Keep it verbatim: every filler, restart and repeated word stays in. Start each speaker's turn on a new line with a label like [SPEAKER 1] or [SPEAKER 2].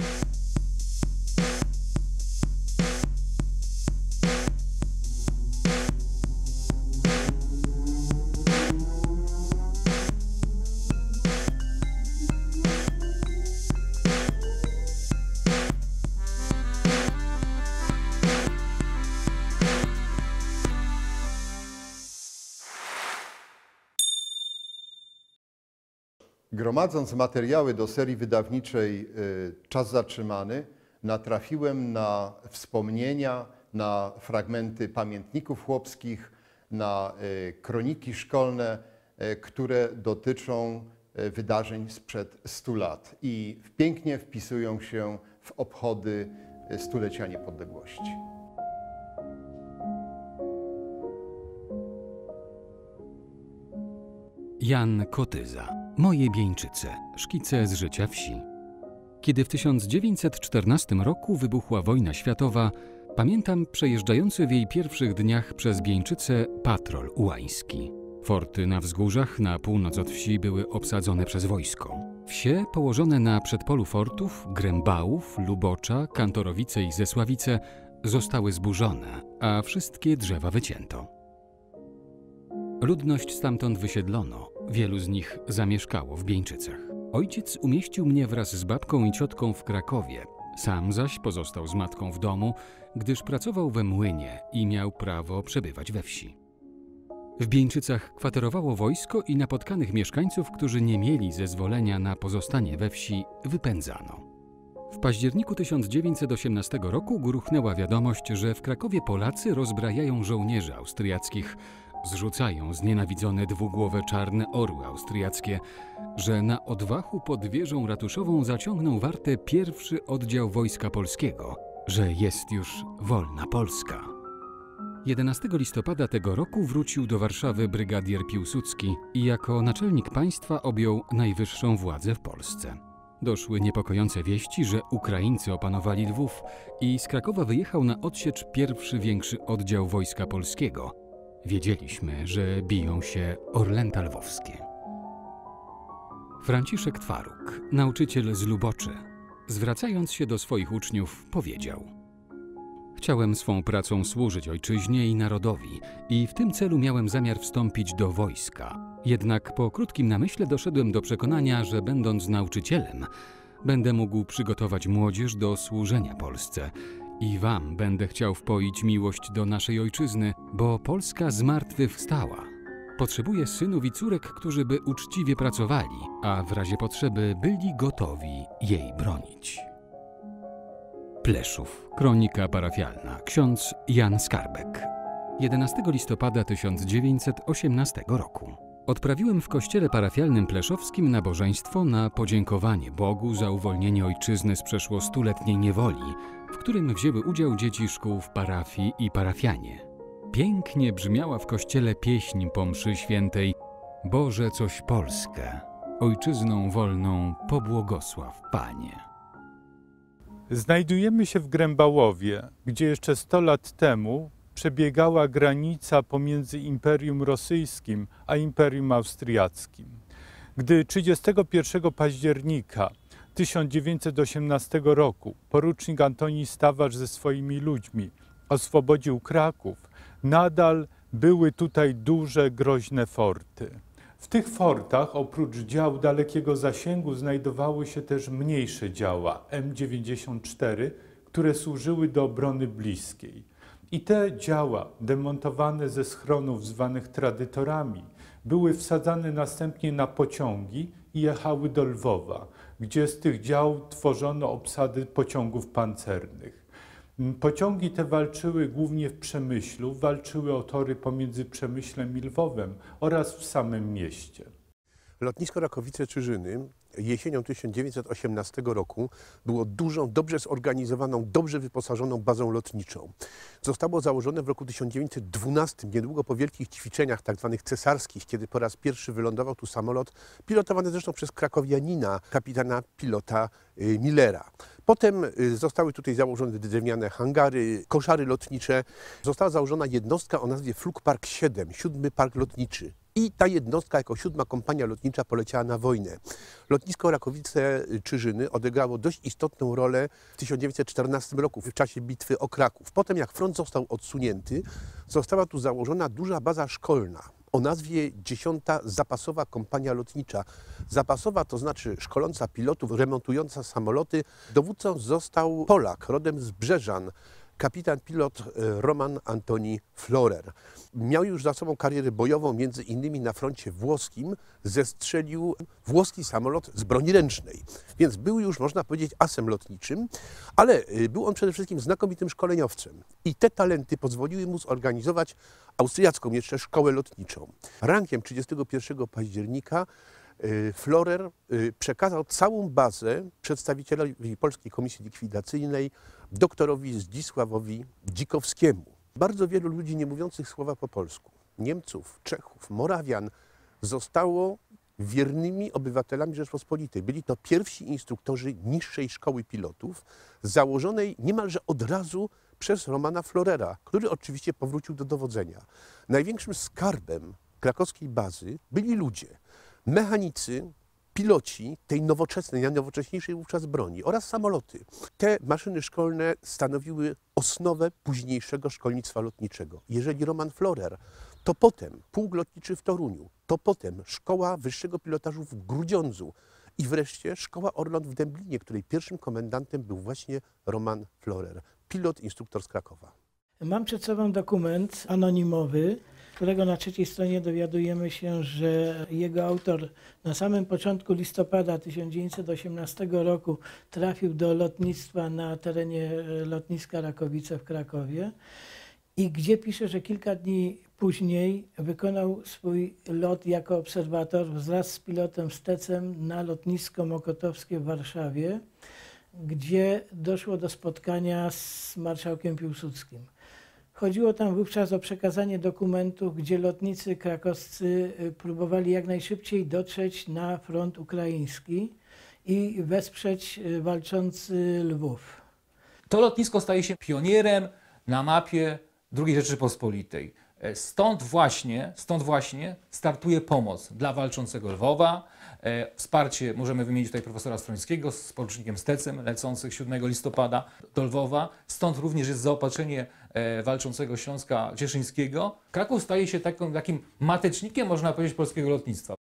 [SPEAKER 1] Gromadząc materiały do serii wydawniczej Czas zatrzymany, natrafiłem na wspomnienia, na fragmenty pamiętników chłopskich, na kroniki szkolne, które dotyczą wydarzeń sprzed stu lat i pięknie wpisują się w obchody stulecia niepodległości.
[SPEAKER 2] Jan Kotyza. Moje Bieńczyce. Szkice z życia wsi. Kiedy w tysiąc dziewięćset czternastym roku wybuchła wojna światowa, pamiętam przejeżdżający w jej pierwszych dniach przez Bieńczyce patrol ułański. Forty na wzgórzach na północ od wsi były obsadzone przez wojsko. Wsie położone na przedpolu fortów, Grębałów, Lubocza, Kantorowice i Zesławice zostały zburzone, a wszystkie drzewa wycięto. Ludność stamtąd wysiedlono, wielu z nich zamieszkało w Bieńczycach. Ojciec umieścił mnie wraz z babką i ciotką w Krakowie, sam zaś pozostał z matką w domu, gdyż pracował we młynie i miał prawo przebywać we wsi. W Bieńczycach kwaterowało wojsko i napotkanych mieszkańców, którzy nie mieli zezwolenia na pozostanie we wsi, wypędzano. W październiku tysiąc dziewięćset osiemnastego roku gruchnęła wiadomość, że w Krakowie Polacy rozbrajają żołnierzy austriackich, zrzucają znienawidzone dwugłowe czarne orły austriackie, że na odwachu pod wieżą ratuszową zaciągnął wartę pierwszy oddział Wojska Polskiego, że jest już wolna Polska. jedenastego listopada tego roku wrócił do Warszawy brygadier Piłsudski i jako naczelnik państwa objął najwyższą władzę w Polsce. Doszły niepokojące wieści, że Ukraińcy opanowali Lwów i z Krakowa wyjechał na odsiecz pierwszy większy oddział Wojska Polskiego. Wiedzieliśmy, że biją się Orlęta Lwowskie. Franciszek Twaruk, nauczyciel z Luboczy, zwracając się do swoich uczniów, powiedział: chciałem swą pracą służyć ojczyźnie i narodowi i w tym celu miałem zamiar wstąpić do wojska. Jednak po krótkim namyśle doszedłem do przekonania, że będąc nauczycielem, będę mógł przygotować młodzież do służenia Polsce i wam będę chciał wpoić miłość do naszej ojczyzny, bo Polska zmartwychwstała. Potrzebuje synów i córek, którzy by uczciwie pracowali, a w razie potrzeby byli gotowi jej bronić. Pleszów. Kronika parafialna. Ksiądz Jan Skarbek. jedenastego listopada tysiąc dziewięćset osiemnastego roku. Odprawiłem w kościele parafialnym pleszowskim nabożeństwo na podziękowanie Bogu za uwolnienie ojczyzny z przeszło stuletniej niewoli, w którym wzięły udział dzieci szkół w parafii i parafianie. Pięknie brzmiała w kościele pieśń po mszy świętej: Boże, coś Polskę, ojczyzną wolną pobłogosław, Panie.
[SPEAKER 3] Znajdujemy się w Grębałowie, gdzie jeszcze sto lat temu przebiegała granica pomiędzy Imperium Rosyjskim a Imperium Austriackim. Gdy trzydziestego pierwszego października tysiąc dziewięćset osiemnastego roku porucznik Antoni Stawarz ze swoimi ludźmi oswobodził Kraków, nadal były tutaj duże, groźne forty. W tych fortach oprócz dział dalekiego zasięgu znajdowały się też mniejsze działa M dziewięćdziesiąt cztery, które służyły do obrony bliskiej. I te działa, demontowane ze schronów zwanych tradytorami, były wsadzane następnie na pociągi i jechały do Lwowa, gdzie z tych dział tworzono obsady pociągów pancernych. Pociągi te walczyły głównie w Przemyślu, walczyły o tory pomiędzy Przemyślem i Lwowem oraz w samym mieście.
[SPEAKER 4] Lotnisko Rakowice-Czyżyny jesienią tysiąc dziewięćset osiemnastego roku było dużą, dobrze zorganizowaną, dobrze wyposażoną bazą lotniczą. Zostało założone w roku tysiąc dziewięćset dwunastym, niedługo po wielkich ćwiczeniach tzw. cesarskich, kiedy po raz pierwszy wylądował tu samolot pilotowany zresztą przez krakowianina, kapitana pilota Millera. Potem zostały tutaj założone drewniane hangary, koszary lotnicze. Została założona jednostka o nazwie Flugpark siedem, siódmy park lotniczy. I ta jednostka jako siódma kompania lotnicza poleciała na wojnę. Lotnisko Rakowice-Czyżyny odegrało dość istotną rolę w tysiąc dziewięćset czternastym roku w czasie bitwy o Kraków. Potem jak front został odsunięty, została tu założona duża baza szkolna o nazwie dziesiąta Zapasowa Kompania Lotnicza. Zapasowa to znaczy szkoląca pilotów, remontująca samoloty. Dowódcą został Polak, rodem z Brzeżan, kapitan pilot Roman Antoni Florer. Miał już za sobą karierę bojową, między innymi na froncie włoskim zestrzelił włoski samolot z broni ręcznej. Więc był już, można powiedzieć, asem lotniczym, ale był on przede wszystkim znakomitym szkoleniowcem. I te talenty pozwoliły mu zorganizować austriacką jeszcze szkołę lotniczą. Rankiem trzydziestego pierwszego października Florer przekazał całą bazę przedstawicielowi Polskiej Komisji Likwidacyjnej, doktorowi Zdzisławowi Dzikowskiemu. Bardzo wielu ludzi nie mówiących słowa po polsku, Niemców, Czechów, Morawian, zostało wiernymi obywatelami Rzeczpospolitej. Byli to pierwsi instruktorzy niższej szkoły pilotów, założonej niemalże od razu przez Romana Florera, który oczywiście powrócił do dowodzenia. Największym skarbem krakowskiej bazy byli ludzie, mechanicy, piloci tej nowoczesnej, najnowocześniejszej wówczas broni oraz samoloty. Te maszyny szkolne stanowiły osnowę późniejszego szkolnictwa lotniczego. Jeżeli Roman Florer, to potem pułk lotniczy w Toruniu, to potem Szkoła Wyższego Pilotażu w Grudziądzu i wreszcie Szkoła Orląt w Dęblinie, której pierwszym komendantem był właśnie Roman Florer, pilot, instruktor z Krakowa.
[SPEAKER 5] Mam przed sobą dokument anonimowy, którego na trzeciej stronie dowiadujemy się, że jego autor na samym początku listopada tysiąc dziewięćset osiemnastego roku trafił do lotnictwa na terenie lotniska Rakowice w Krakowie i gdzie pisze, że kilka dni później wykonał swój lot jako obserwator wraz z pilotem Stecem na lotnisko Mokotowskie w Warszawie, gdzie doszło do spotkania z marszałkiem Piłsudskim. Chodziło tam wówczas o przekazanie dokumentów, gdzie lotnicy krakowscy próbowali jak najszybciej dotrzeć na front ukraiński i wesprzeć walczący Lwów.
[SPEAKER 6] To lotnisko staje się pionierem na mapie drugiej Rzeczypospolitej. Stąd właśnie, stąd właśnie startuje pomoc dla walczącego Lwowa. Wsparcie możemy wymienić tutaj profesora Strońskiego z porucznikiem Stecem lecących siódmego listopada do Lwowa. Stąd również jest zaopatrzenie walczącego Śląska Cieszyńskiego. Kraków staje się taką, takim matecznikiem, można powiedzieć, polskiego lotnictwa.